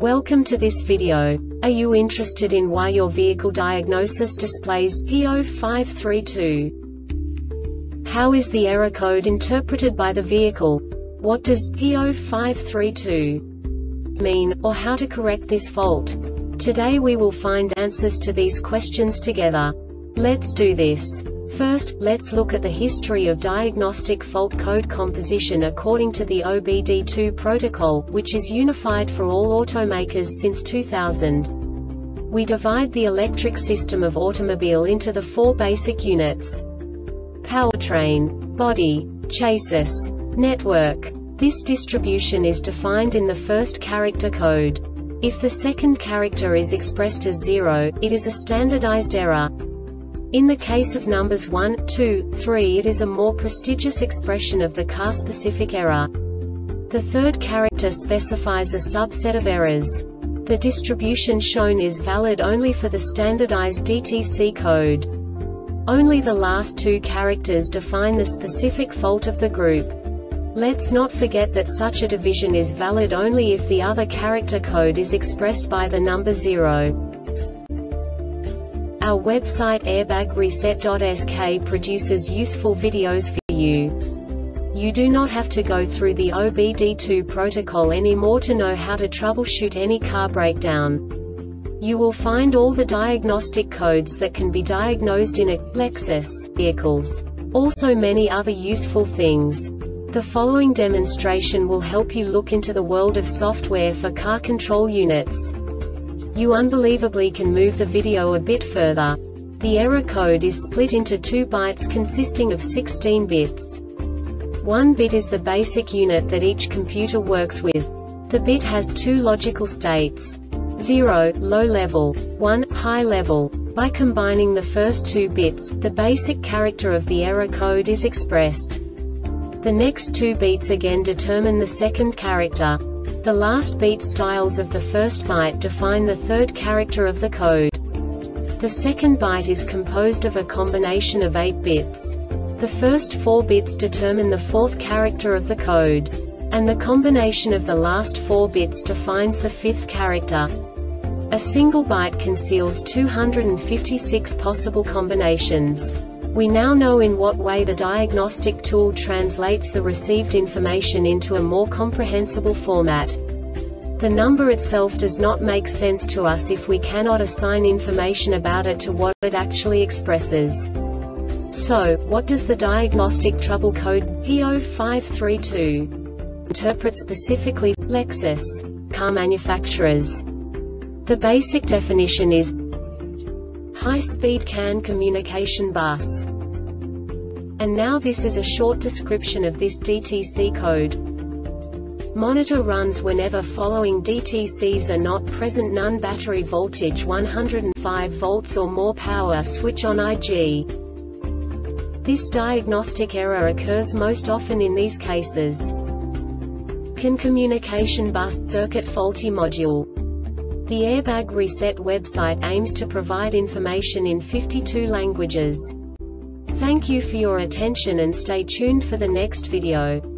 Welcome to this video. Are you interested in why your vehicle diagnosis displays P0532? How is the error code interpreted by the vehicle? What does P0532 mean, or how to correct this fault? Today we will find answers to these questions together. Let's do this. First, let's look at the history of diagnostic fault code composition according to the OBD2 protocol, which is unified for all automakers since 2000. We divide the electric system of automobile into the four basic units: powertrain, body, chassis, network. This distribution is defined in the first character code. If the second character is expressed as 0, it is a standardized error. In the case of numbers 1, 2, 3, it is a more prestigious expression of the car-specific error. The third character specifies a subset of errors. The distribution shown is valid only for the standardized DTC code. Only the last two characters define the specific fault of the group. Let's not forget that such a division is valid only if the other character code is expressed by the number 0. Our website airbagreset.sk produces useful videos for you. You do not have to go through the OBD2 protocol anymore to know how to troubleshoot any car breakdown. You will find all the diagnostic codes that can be diagnosed in a Lexus vehicles. Also many other useful things. The following demonstration will help you look into the world of software for car control units. You unbelievably can move the video a bit further. The error code is split into 2 bytes consisting of 16 bits. 1 bit is the basic unit that each computer works with. The bit has 2 logical states: 0, low level, 1, high level. By combining the first 2 bits, the basic character of the error code is expressed. The next 2 beats again determine the second character. The last beat styles of the first byte define the third character of the code. The second byte is composed of a combination of 8 bits. The first 4 bits determine the fourth character of the code. And the combination of the last 4 bits defines the fifth character. A single byte conceals 256 possible combinations. We now know in what way the diagnostic tool translates the received information into a more comprehensible format. The number itself does not make sense to us if we cannot assign information about it to what it actually expresses. So, what does the diagnostic trouble code P0532 interpret specifically for Lexus car manufacturers? The basic definition is high-speed CAN communication bus. And now this is a short description of this DTC code. Monitor runs whenever following DTCs are not present: none, battery voltage 105 volts or more, power switch on IG. This diagnostic error occurs most often in these cases: CAN communication bus circuit faulty module. The Airbag Reset website aims to provide information in 52 languages. Thank you for your attention and stay tuned for the next video.